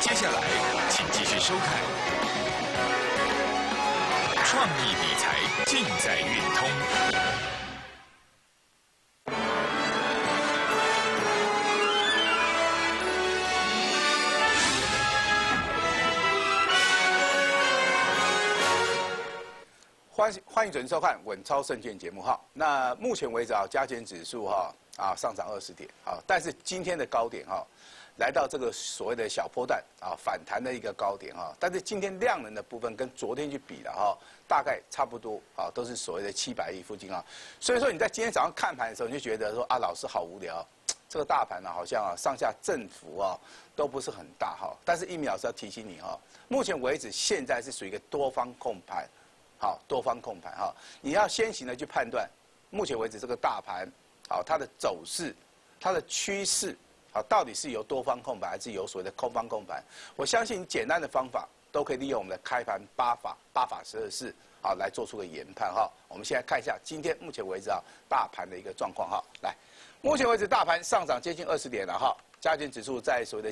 接下来，请继续收看《创意理财尽在运通》。 欢迎准时收看《稳操胜券》节目哈。那目前为止啊，加权指数上涨20点但是今天的高点来到这个所谓的小波段反弹的一个高点但是今天量能的部分跟昨天去比了大概差不多都是所谓的700亿附近所以说你在今天早上看盘的时候，你就觉得说老师好无聊，这个大盘好像上下振幅都不是很大但是一鸣老师要提醒你目前为止现在是属于一个多方控盘。多方控盘你要先行的去判断，目前为止这个大盘它的走势、它的趋势到底是由多方控盘还是由所谓的空方控盘？我相信简单的方法都可以利用我们的开盘8法12式来做出个研判我们现在看一下今天目前为止大盘的一个状况来，目前为止大盘上涨接近20点了加权指数在所谓的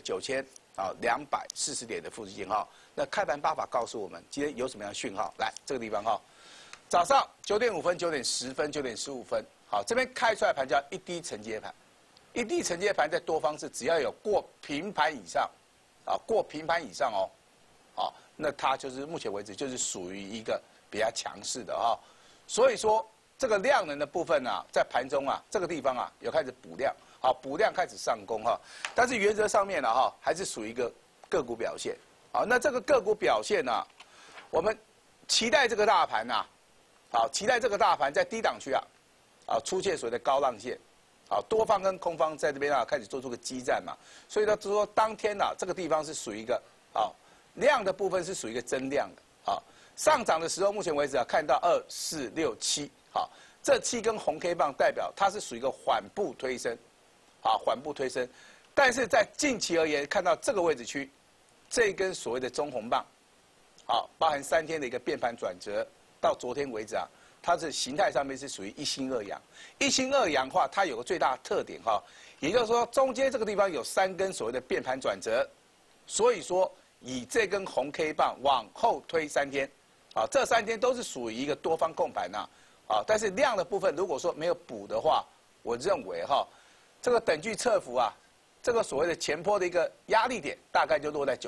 9240点的附近那开盘8法告诉我们今天有什么样的讯号？来这个地方早上9点5分、9点10分、9点15分，这边开出来盘叫一低承接盘，一低承接盘在多方是只要有过平盘以上，过平盘以上那它就是目前为止就是属于一个比较强势的所以说这个量能的部分在盘中这个地方有开始补量，补量开始上攻但是原则上面还是属于一个个股表现。那这个个股表现我们期待这个大盘期待这个大盘在低档区出现所谓的高浪线，多方跟空方在这边开始做出个激战嘛，所以就是说当天这个地方是属于一个量的部分是属于一个增量的上涨的时候，目前为止看到2、4、6、7这7根红 K 棒代表它是属于一个缓步推升，缓步推升，但是在近期而言，看到这个位置区。这一根所谓的中红棒，包含3天的一个变盘转折，到昨天为止它是形态上面是属于一心二阳。一心二阳的话，它有个最大的特点也就是说中间这个地方有3根所谓的变盘转折，所以说以这根红 K 棒往后推3天，这3天都是属于一个多方控盘但是量的部分如果说没有补的话，我认为这个等距侧幅这个所谓的前波的一个压力点，大概就落在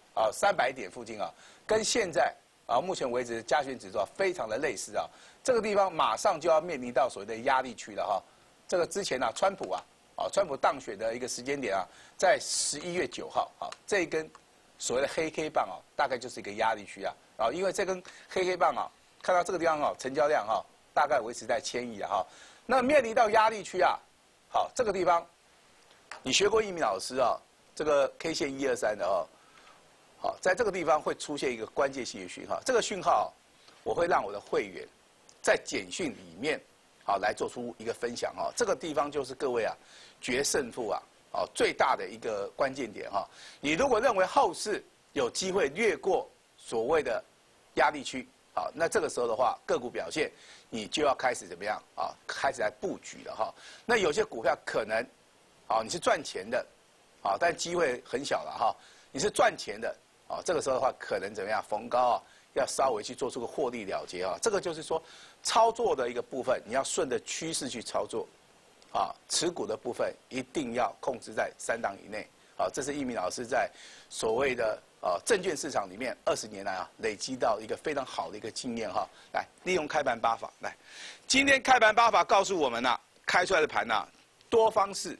9300点附近跟现在目前为止加权指数非常的类似这个地方马上就要面临到所谓的压力区了这个之前川普川普当选的一个时间点在11月9号这一根所谓的黑 K 棒大概就是一个压力区因为这根黑 K 棒看到这个地方成交量大概维持在1000亿那面临到压力区这个地方。你学过一鸣老师这个 K 线123的在这个地方会出现一个关键性的讯号，这个讯号我会让我的会员在简讯里面来做出一个分享这个地方就是各位决胜负最大的一个关键点你如果认为后市有机会越过所谓的压力区那这个时候的话个股表现你就要开始怎么样开始来布局了那有些股票可能你是赚钱的，但机会很小了你是赚钱的，这个时候的话可能怎么样？逢高要稍微去做出个获利了结这个就是说操作的一个部分，你要顺着趋势去操作，持股的部分一定要控制在3档以内，这是一鸣老师在所谓的证券市场里面20年来累积到一个非常好的一个经验来利用开盘8法来，今天开盘8法告诉我们开出来的盘多方式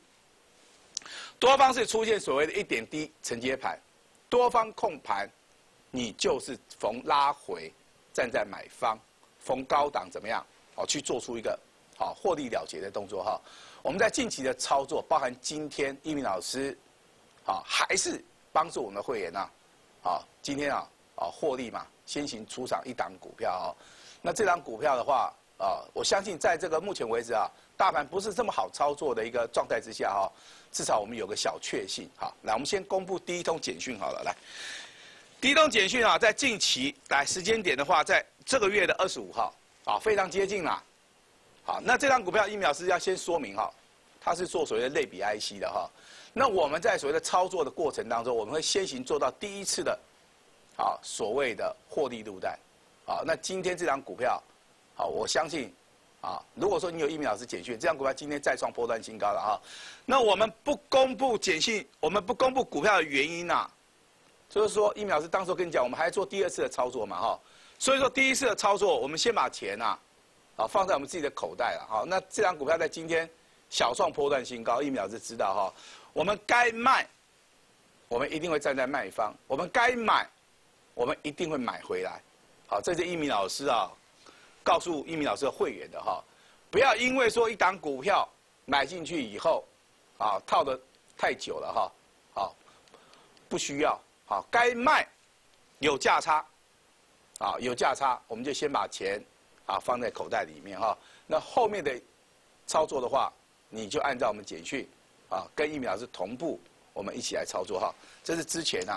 出现所谓的一点低承接盘，多方控盘，你就是逢拉回站在买方，逢高档怎么样？去做出一个获利了结的动作我们在近期的操作，包含今天一鸣老师还是帮助我们的会员今天获利嘛，先行出场一档股票那这档股票的话我相信在这个目前为止大盘不是这么好操作的一个状态之下至少我们有个小确幸来我们先公布第一通简讯好了，来，第一通简讯在近期来时间点的话，在这个月的25号非常接近啦。那这张股票一鸣老师要先说明它是做所谓的类比 IC 的那我们在所谓的操作的过程当中，我们会先行做到第一次的，所谓的获利入袋，那今天这张股票，我相信，如果说你有1名老师简讯，这张股票今天再创波段新高了那我们不公布简讯，我们不公布股票的原因就是说1名老师当时跟你讲，我们还做第2次的操作嘛所以说第1次的操作，我们先把钱放在我们自己的口袋了那这张股票在今天小创波段新高，1名老师知道我们该卖，我们一定会站在卖方；我们该买，我们一定会买回来。这是1名老师告诉1名老师的会员的不要因为说一档股票买进去以后，套得太久了不需要该卖有价差，有价差，我们就先把钱放在口袋里面那后面的操作的话，你就按照我们简讯跟1名老师同步，我们一起来操作这是之前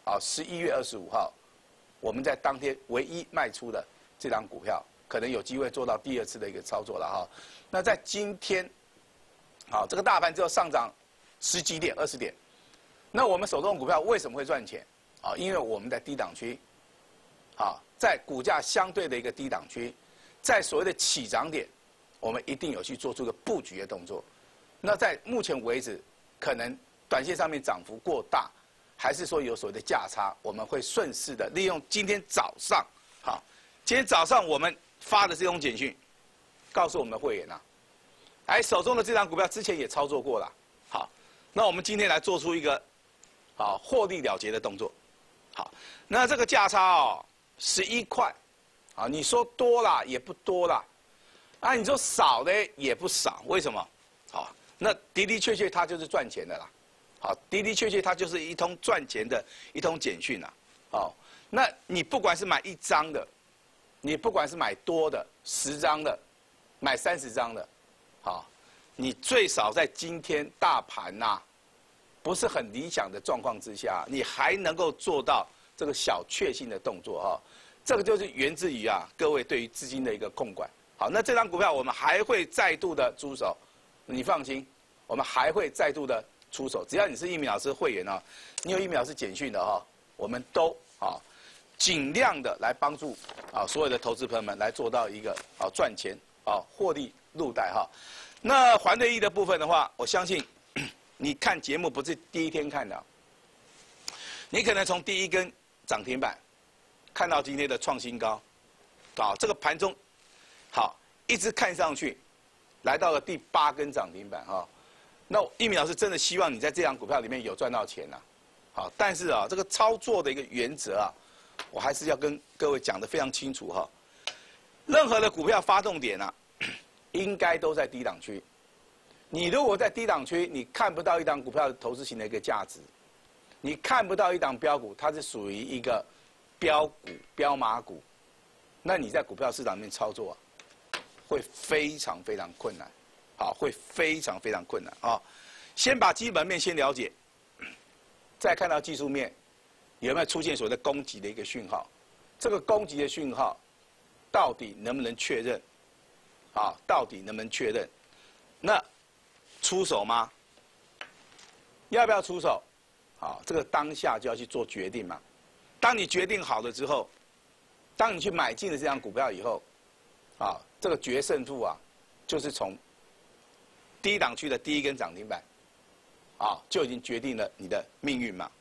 11月25号，我们在当天唯一卖出的这张股票，可能有机会做到第2次的一个操作了那在今天，这个大盘只有上涨10几点、20点，那我们手中的股票为什么会赚钱因为我们在低档区，在股价相对的一个低档区，在所谓的起涨点，我们一定有去做出一个布局的动作。那在目前为止，可能短线上面涨幅过大，还是说有所谓的价差，我们会顺势的利用今天早上，今天早上我们发的这种简讯，告诉我们的会员手中的这张股票之前也操作过了，那我们今天来做出一个获利了结的动作，那这个价差11块，你说多啦也不多啦，你说少的也不少，为什么？那的的确确它就是赚钱的啦，的的确确它就是一通赚钱的一通简讯那你不管是买1张的，你不管是买多的10张的，买30张的，你最少在今天大盘不是很理想的状况之下，你还能够做到这个小确幸的动作这个就是源自于各位对于资金的一个控管。那这张股票我们还会再度的出手，你放心，我们还会再度的出手。只要你是1名老师会员你有1名老师简讯的我们都尽量的来帮助所有的投资朋友们来做到一个赚钱获利入袋那环瑞的部分的话，我相信你看节目不是第1天看的，你可能从第1根涨停板看到今天的创新高，这个盘中一直看上去，来到了第8根涨停板那1名老师真的希望你在这张股票里面有赚到钱但是这个操作的一个原则我还是要跟各位讲得非常清楚任何的股票发动点应该都在低档区。你如果在低档区，你看不到一档股票的投资型的一个价值，你看不到一档标股，它是属于一个标股、标码股，那你在股票市场里面操作会非常非常困难，会非常非常困难先把基本面先了解，再看到技术面有没有出现所谓的攻击的一个讯号，这个攻击的讯号到底能不能确认？到底能不能确认？那出手吗？要不要出手？这个当下就要去做决定嘛。当你决定好了之后，当你去买进了这张股票以后，这个决胜负就是从低档区的第1根涨停板，就已经决定了你的命运嘛。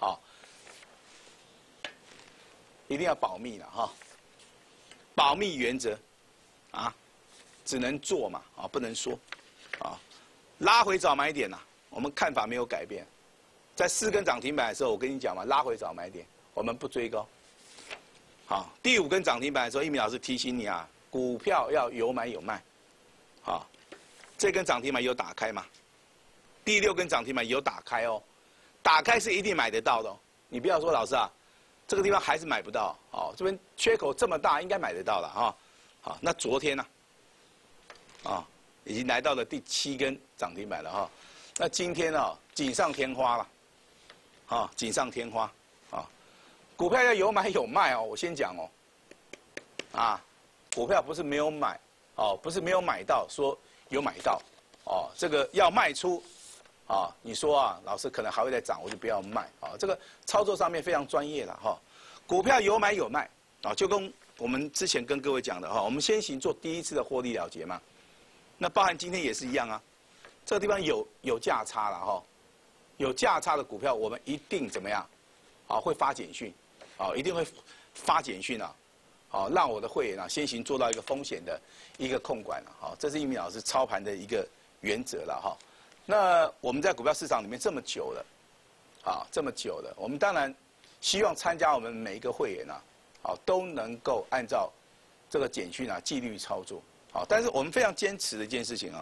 一定要保密了保密原则只能做嘛不能说拉回早买点我们看法没有改变，在4根涨停板的时候，我跟你讲嘛，拉回早买点，我们不追高。第5根涨停板的时候，1名老师提醒你股票要有买有卖。这根涨停板有打开嘛？第6根涨停板有打开打开是一定买得到的你不要说老师这个地方还是买不到这边缺口这么大，应该买得到了那昨天已经来到了第7根涨停板了那今天锦上添花了锦上添花股票要有买有卖我先讲股票不是没有买不是没有买到，说有买到这个要卖出啊，你说啊，老师可能还会再涨，我就不要卖啊。这个操作上面非常专业了哈。股票有买有卖啊，就跟我们之前跟各位讲的哈，我们先行做第一次的获利了结嘛。那包含今天也是一样啊，这个地方有价差了哈，有价差的股票我们一定怎么样？啊，会发简讯，啊，一定会发简讯啊，好，让我的会员啊先行做到一个风险的一个控管了，好，这是一鸣老师操盘的一个原则了哈。那我们在股票市场里面这么久了，啊，这么久了，我们当然希望参加我们每一个会员啊，啊，都能够按照这个简讯啊纪律操作，好，但是我们非常坚持的一件事情啊，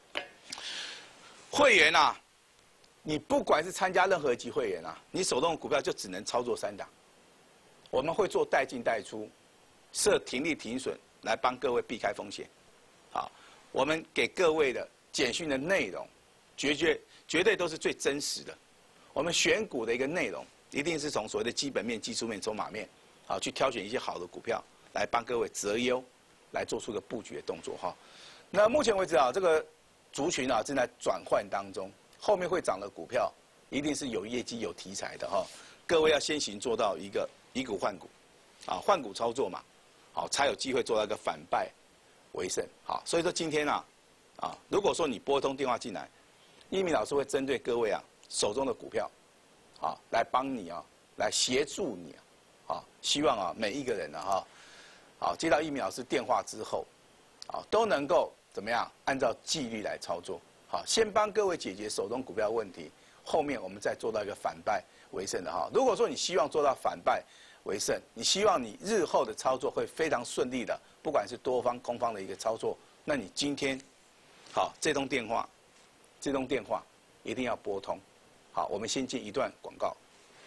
会员啊，你不管是参加任何一级会员啊，你手动的股票就只能操作3档，我们会做带进带出，设停利停损来帮各位避开风险，好，我们给各位的简讯的内容。绝对都是最真实的。我们选股的一个内容，一定是从所谓的基本面、技术面、筹码面，好去挑选一些好的股票，来帮各位择优，来做出个布局的动作哈。那目前为止啊，这个族群啊正在转换当中，后面会涨的股票，一定是有业绩、有题材的哈。各位要先行做到一个以股换股，啊，换股操作嘛，好才有机会做到一个反败为胜。好，所以说今天啊，如果说你拨通电话进来。一鸣老师会针对各位啊手中的股票，啊来帮你啊，来协助你啊，希望啊每一个人啊接到一鸣老师电话之后，都能够怎么样按照纪律来操作，好，先帮各位解决手中股票问题，后面我们再做到一个反败为胜的哈。如果说你希望做到反败为胜，你希望你日后的操作会非常顺利的，不管是多方空方的一个操作，那你今天好这通电话一定要拨通。好，我们先进一段广告。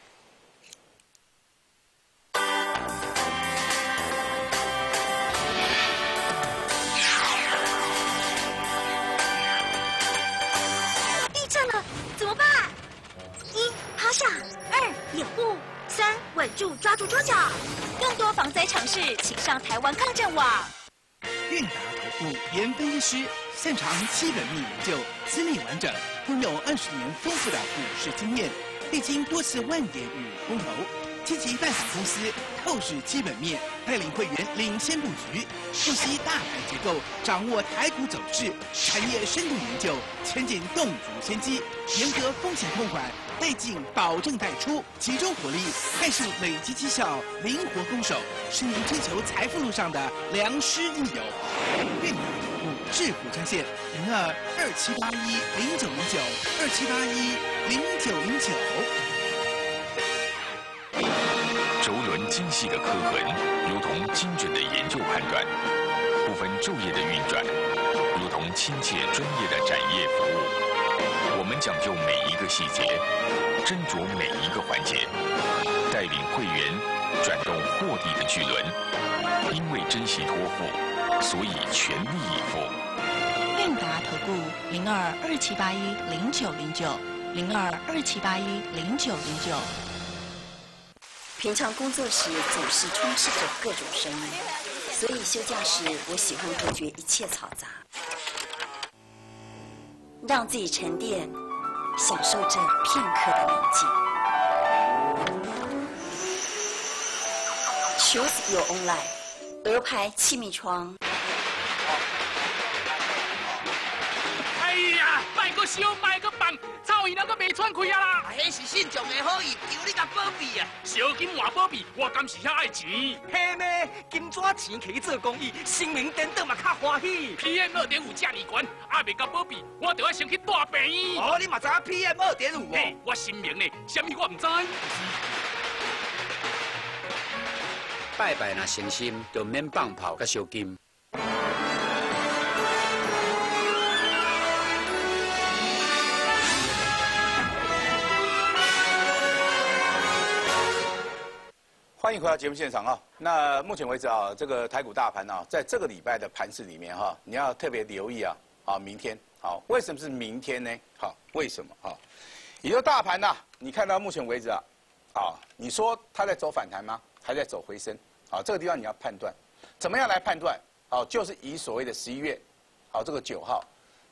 地震了，怎么办？1. 趴下，2. 掩护，3. 稳住，抓住桌脚。更多防灾常识，请上台湾抗震网。 韵达投顾严分析师，擅长基本面研究，资历完整，拥有20年丰富的股市经验，历经多次万点与空头，积极带领公司透视基本面，带领会员领先布局，分析大盘结构，掌握台股走势，产业深度研究，前景洞烛先机，严格风险控管，带进保证带出，集中火力，快速累积绩效，灵活攻守，是您追求财富路上的良师益友。韵达投顾致富专线02-2781-0909，2781-0909。 轴轮精细的刻痕，如同精准的研究判断；不分昼夜的运转，如同亲切专业的展业服务。我们讲究每一个细节，斟酌每一个环节，带领会员转动获利的巨轮。因为珍惜托付，所以全力以赴。 韵达投顾02-2781-0909，02-2781-0909。 平常工作时总是充斥着各种声音，所以休假时我喜欢隔绝一切嘈杂，让自己沉淀，享受这片刻的宁静。Choose your own life。鹅牌气密窗。 哎呀，卖个烧，卖个放，臭鱼人都未喘气啊啦！ 迄是信众的好意，求你甲保庇啊！ 烧金换保庇，我敢是遐爱钱。 嘿咩？金纸钱摕去做公益，生命颠倒嘛较欢喜。 PM2.5这么悬，还未甲保庇，我就要先去大病院。 哦，你嘛知影 PM2.5 嘿，我心明呢，什么我唔知。 拜拜若诚心，就免放炮甲烧金。 欢迎回到节目现场啊！那目前为止啊，这个台股大盘啊，在这个礼拜的盘势里面哈，你要特别留意啊，明天好，为什么是明天呢？好，为什么啊？也就大盘呐，你看到目前为止啊，你说它在走反弹吗？还在走回升？这个地方你要判断，怎么样来判断？就是以所谓的11月，这个9号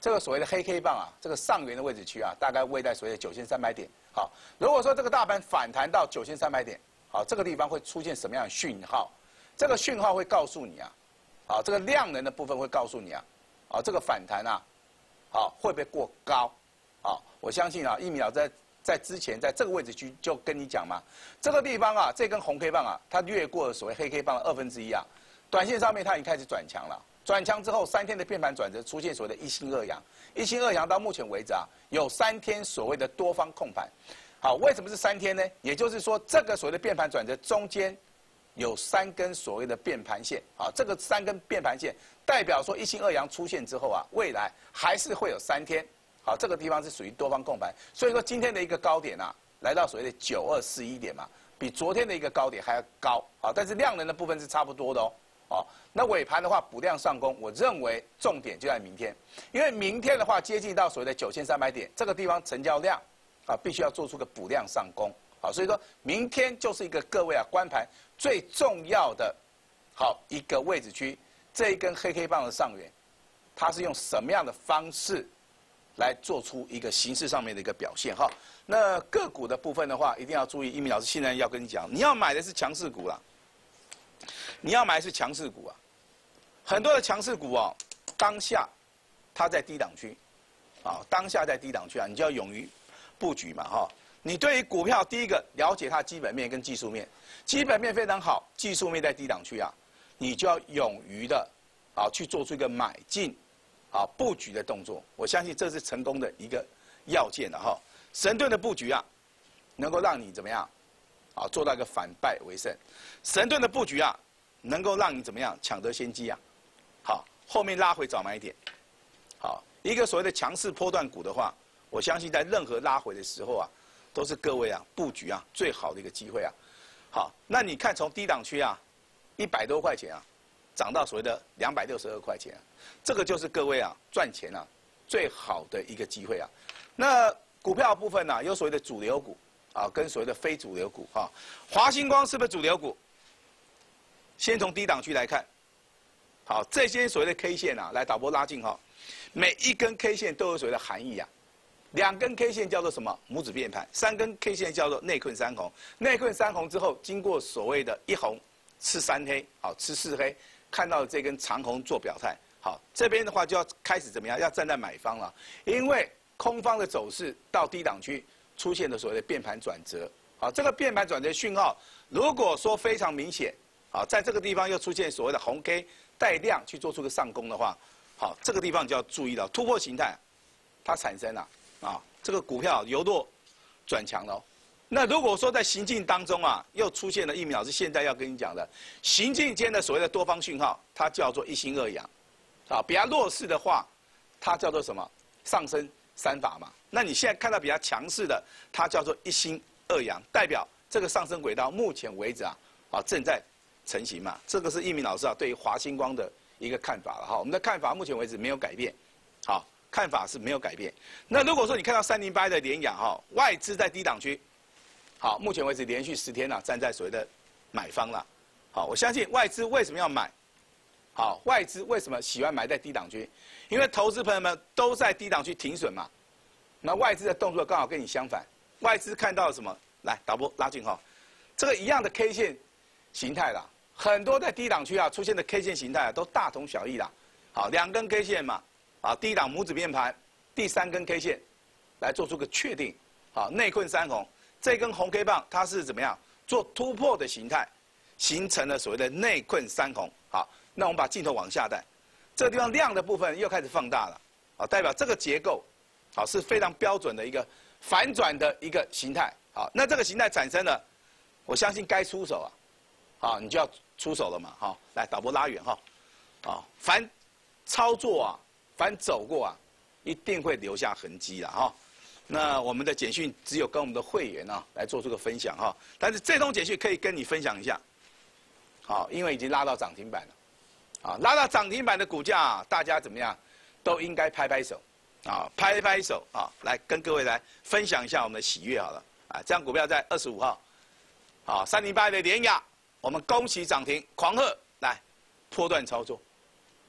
这个所谓的黑 K 棒啊，这个上缘的位置区啊，大概位在所谓的9300点。好，如果说这个大盘反弹到9300点，好，这个地方会出现什么样的讯号？这个讯号会告诉你啊，好，这个量能的部分会告诉你啊，啊，这个反弹啊，好，会不会过高？好，我相信啊，1米老在之前在这个位置区就跟你讲嘛，这个地方啊，这根红 K 棒啊，它越过了所谓黑 K 棒的1/2啊，短线上面它已经开始转强了。转强之后，3天的变盘转折出现所谓的一心二阳，一心二阳到目前为止啊，有3天所谓的多方控盘。好，为什么是3天呢？也就是说，这个所谓的变盘转折中间有3根所谓的变盘线。啊，这个3根变盘线代表说一心二阳出现之后啊，未来还是会有3天。好，这个地方是属于多方控盘，所以说今天的一个高点啊，来到所谓的9241点嘛，比昨天的一个高点还要高。好，但是量能的部分是差不多的哦。哦，那尾盘的话补量上攻，我认为重点就在明天，因为明天的话接近到所谓的9300点这个地方成交量啊，必须要做出个补量上攻。好，所以说明天就是一个各位啊观盘最重要的好一个位置区，这一根黑 K 棒的上缘，它是用什么样的方式来做出一个形式上面的一个表现哈？那个股的部分的话，一定要注意，一鸣老师现在要跟你讲，你要买的是强势股啦。你要买的是强势股啊，很多的强势股哦，当下它在低档区，啊，当下在低档区啊，你就要勇于布局嘛哈。你对于股票第一个了解它基本面跟技术面，基本面非常好，技术面在低档区啊，你就要勇于的啊去做出一个买进啊布局的动作。我相信这是成功的一个要件了哈。神盾的布局啊，能够让你怎么样？啊，做到一个反败为胜。神盾的布局啊，能够让你怎么样抢得先机啊？好，后面拉回早买点。好，一个所谓的强势波段股的话，我相信在任何拉回的时候啊，都是各位啊布局啊最好的一个机会啊。好，那你看从低档区啊，100多块钱啊，涨到所谓的262块钱啊，这个就是各位啊赚钱啊最好的一个机会啊。那股票部分呢，有所谓的主流股。啊，跟所谓的非主流股哈，华星光是不是主流股？先从低档区来看，好，这些所谓的 K 线啊，来导播拉近哈，每一根 K 线都有所谓的含义啊。2根 K 线叫做什么？拇指变盘；3根 K 线叫做内困3红。内困3红之后，经过所谓的1红吃3黑，好吃4黑，看到这根长红做表态。好，这边的话就要开始怎么样？要站在买方了，因为空方的走势到低档区。出现的所谓的变盘转折，好，这个变盘转折讯号，如果说非常明显，好，在这个地方又出现所谓的红 K 带量去做出个上攻的话，好，这个地方就要注意到突破形态，它产生了啊，这个股票由弱转强了。那如果说在行进当中啊，又出现了一鸣老师现在要跟你讲的行进间的所谓的多方讯号，它叫做一心二阳，啊，比较弱势的话，它叫做什么？上升3法嘛。那你现在看到比较强势的，它叫做一心二阳，代表这个上升轨道目前为止啊，正在成型嘛。这个是一鸣老师啊对于华星光的一个看法了哈。我们的看法目前为止没有改变，好，看法是没有改变。那如果说你看到308的联亚哈，外资在低档区，好，目前为止连续10天站在所谓的买方了。好，我相信外资为什么要买？好，外资为什么喜欢买在低档区？因为投资朋友们都在低档区停损嘛。那外资的动作刚好跟你相反，外资看到了什么？来，导播拉近哈，这个一样的 K 线形态啦，很多在低档区啊出现的 K 线形态啊都大同小异啦。好，2根 K 线嘛，啊，低档拇指变盘，第3根 K 线来做出个确定。好，内困3红，这根红 K 棒它是怎么样做突破的形态，形成了所谓的内困3红。好，那我们把镜头往下带，这个地方量的部分又开始放大了，啊，代表这个结构。好，是非常标准的一个反转的一个形态。好，那这个形态产生了，我相信该出手啊，好，你就要出手了嘛。好，来导播拉远哈，啊，凡操作啊，凡走过啊，一定会留下痕迹的哈。那我们的简讯只有跟我们的会员啊来做出个分享哈，但是这通简讯可以跟你分享一下，好，因为已经拉到涨停板了，啊，拉到涨停板的股价，大家怎么样，都应该拍拍手。啊，拍拍手啊，来跟各位来分享一下我们的喜悦好了啊！这样股票在25号，好308的联亚，我们恭喜涨停，狂贺来波段操作，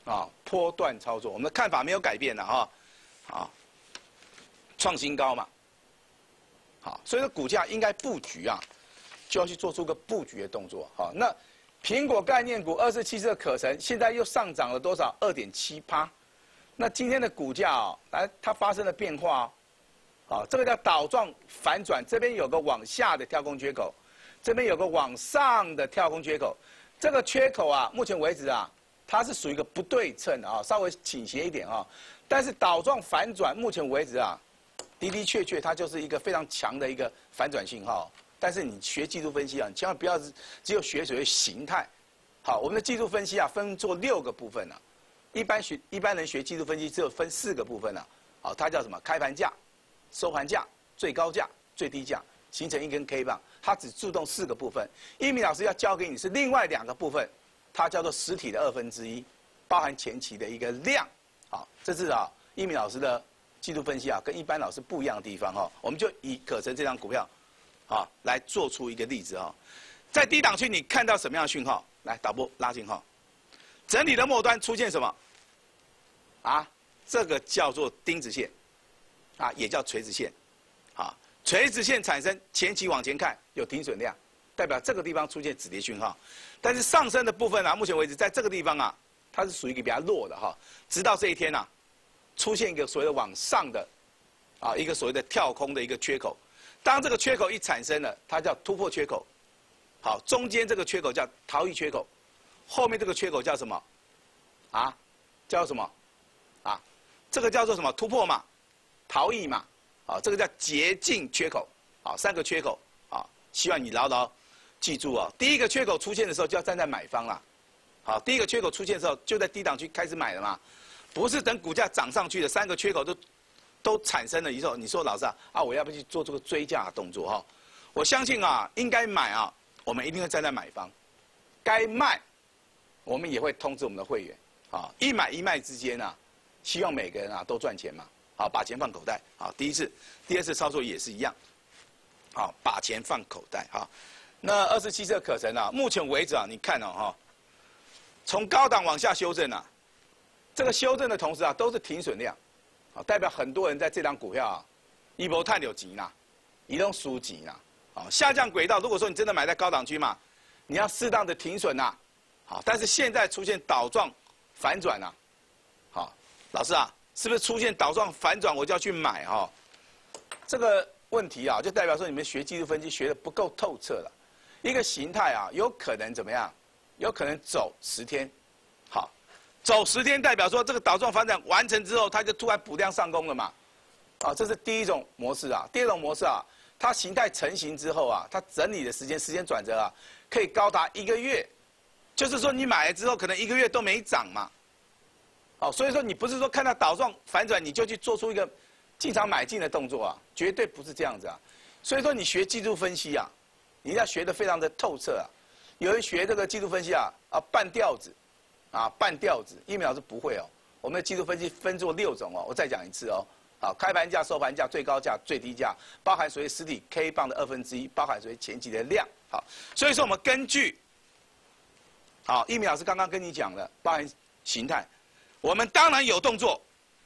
波段操作，我们的看法没有改变的哈，啊，创新高嘛，好，所以说股价应该布局啊，就要去做出个布局的动作，好，那苹果概念股247的可成，现在又上涨了多少？2.7%，那今天的股价哦，它发生了变化哦。好，这个叫倒状反转，这边有个往下的跳空缺口，这边有个往上的跳空缺口。这个缺口啊，目前为止啊，它是属于一个不对称的啊，稍微倾斜一点啊。但是倒状反转，目前为止啊，的确它就是一个非常强的一个反转信号。但是你学技术分析啊，你千万不要只有学所谓形态。好，我们的技术分析啊，分作6个部分啊。一般人学技术分析只有分4个部分啊。好，它叫什么？开盘价、收盘价、最高价、最低价，形成一根 K 棒，它只注重4个部分。一鸣老师要教给你是另外2个部分，它叫做实体的1/2，包含前期的一个量。好，这是啊一鸣老师的技术分析啊，跟一般老师不一样的地方哈。我们就以可成这张股票，啊来做出一个例子哈。在低档区你看到什么样的讯号？来导播拉信号，整理的末端出现什么？啊，这个叫做钉子线。啊，也叫垂直线，啊，垂直线产生前期往前看有停损量，代表这个地方出现止跌讯号，但是上升的部分啊，目前为止在这个地方啊，它是属于一个比较弱的哈，直到这一天啊，出现一个所谓的往上的，啊，一个所谓的跳空的一个缺口，当这个缺口一产生了，它叫突破缺口，好，中间这个缺口叫逃逸缺口，后面这个缺口叫什么？啊，叫什么？啊，这个叫做什么？突破嘛。逃逸嘛，啊，这个叫捷径缺口，啊，3个缺口，啊，希望你牢牢记住哦。第一个缺口出现的时候就要站在买方啦，好，第一个缺口出现的时候就在低档区开始买了嘛，不是等股价涨上去的3个缺口都产生了以后，你说老师啊，我要不要去做这个追价的动作哈？我相信啊，应该买啊，我们一定会站在买方，该卖，我们也会通知我们的会员，啊，一买一卖之间啊，希望每个人啊都赚钱嘛。好，把钱放口袋。好，第二次操作也是一样。好，把钱放口袋。好，那247的可成啊，目前为止啊，你看哦哈，从高档往下修正啊，这个修正的同时啊，都是停损量，啊，代表很多人在这张股票啊，一波探有钱啦，移动输钱啦。好，下降轨道，如果说你真的买在高档区嘛，你要适当的停损呐。好，但是现在出现倒状反转啊，好，老师啊。是不是出现倒状反转，我就要去买哈？这个问题啊，就代表说你们学技术分析学的不够透彻了。一个形态啊，有可能怎么样？有可能走10天，好，走10天代表说这个倒状反转完成之后，它就突然补量上攻了嘛？啊，这是第一种模式啊。第二种模式啊，它形态成型之后啊，它整理的时间转折啊，可以高达1个月，就是说你买了之后可能1个月都没涨嘛。好，所以说你不是说看到倒状反转你就去做出一个进场买进的动作啊，绝对不是这样子啊。所以说你学技术分析啊，你要学得非常的透彻啊。有人学这个技术分析啊，半吊子，半吊子，一鸣老师不会哦。我们的技术分析分作6种哦，我再讲一次哦。好，开盘价、收盘价、最高价、最低价，包含属于实体 K 棒的1/2，包含属于前期的量。好，所以说我们根据，好，一鸣老师刚刚跟你讲了，包含形态。我们当然有动作，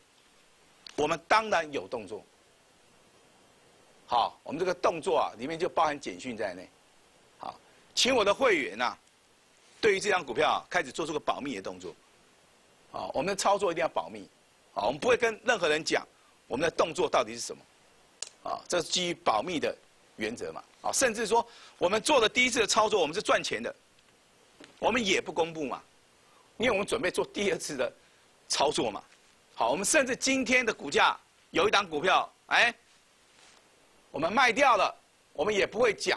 好，我们这个动作啊，里面就包含简讯在内。好，请我的会员啊，对于这张股票啊，开始做出个保密的动作。好，我们的操作一定要保密。好，我们不会跟任何人讲我们的动作到底是什么。啊，这是基于保密的原则嘛。啊，甚至说我们做的第一次的操作，我们是赚钱的，我们也不公布嘛，因为我们准备做第2次的操作嘛，好，我们甚至今天的股价有一档股票，我们卖掉了，我们也不会讲，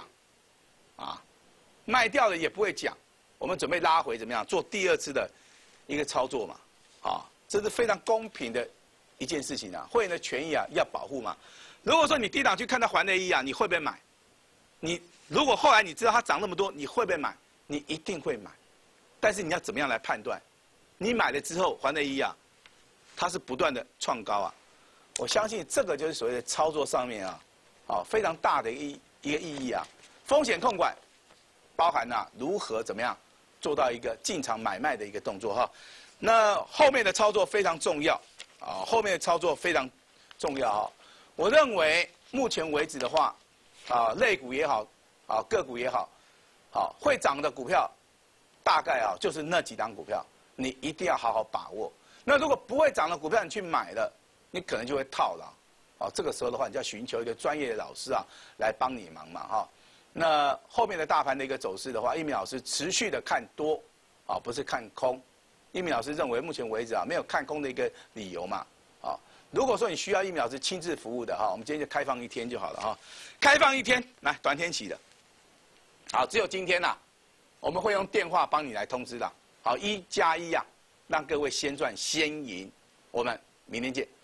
卖掉了也不会讲，我们准备拉回怎么样做第2次的一个操作嘛，这是非常公平的一件事情啊，会员的权益啊要保护嘛。如果说你低档去看到环内衣啊，你会不会买？你如果后来你知道它涨那么多，你会不会买？你一定会买，但是你要怎么样来判断？你买了之后，环内衣啊，它是不断的创高啊，我相信这个就是所谓的操作上面啊，非常大的一个意义啊。风险控管包含如何怎么样做到一个进场买卖的一个动作哈。 那后面的操作非常重要啊，后面的操作非常重要啊。我认为目前为止的话，啊，类股也好，啊，个股也好，好会涨的股票，大概啊就是那几档股票，你一定要好好把握。那如果不会涨的股票你去买了，你可能就会套牢。哦，这个时候的话，你就要寻求一个专业的老师啊，来帮你忙嘛，哈。那后面的大盘的一个走势的话，一鸣老师持续的看多，啊，不是看空。一鸣老师认为，目前为止啊，没有看空的一个理由嘛，啊。如果说你需要一鸣老师亲自服务的哈，我们今天就开放1天就好了哈，开放1天，来短天期的，好，只有今天呐，我们会用电话帮你来通知的，好，1+1啊，让各位先赚先赢，我们明天见。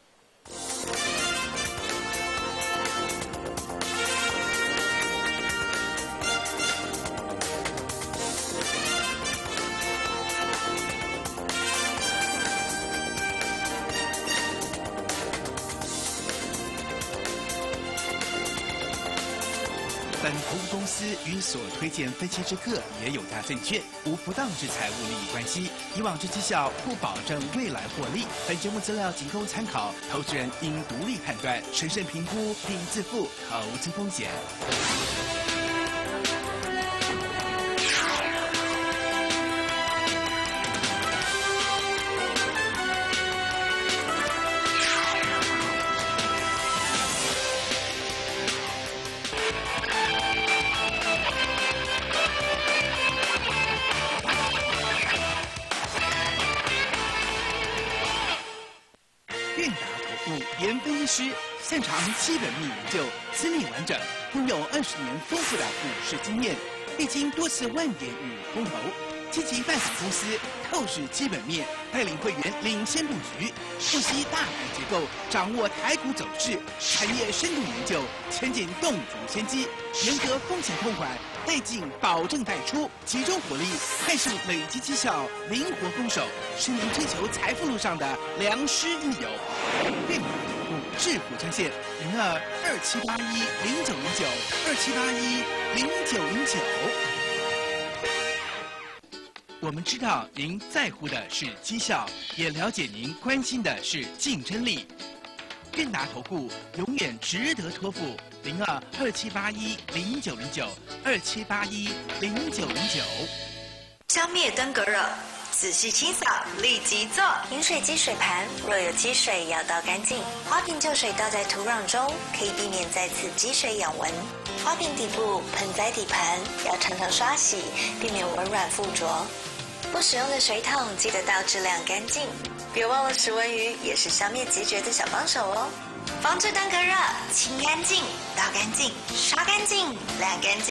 本投资公司与所推荐分期之个别有价证券无不当之财务利益关系，以往之绩效不保证未来获利。本节目资料仅供参考，投资人应独立判断、审慎评估并自负投资风险。韵达投顾研分析师，擅长基本面研究，资历完整，拥有20年丰富的股市经验，历经多次万点与空头，积极拜访公司，透视基本面，带领会员领先布局，分析大盘结构，掌握台股走势，产业深度研究，前景洞烛先机，严格风险控管，带进保证带出，集中火力，快速累积绩效，灵活攻守，是您追求财富路上的良师益友。韵达投顾致富专线0227810909，27810909。我们知道您在乎的是绩效，也了解您关心的是竞争力。韵达投顾永远值得托付，0227810909，27810909。 消灭登革热，仔细清扫，立即做。饮水机水盘若有积水，要倒干净。花瓶旧水倒在土壤中，可以避免再次积水养蚊。花瓶底部、盆栽底盘要常常刷洗，避免蚊卵附着。不使用的水桶记得倒质量干净，别忘了食蚊鱼也是消灭孑孓的小帮手哦。防治登革热，清干净、倒干净、刷干净、晾干净。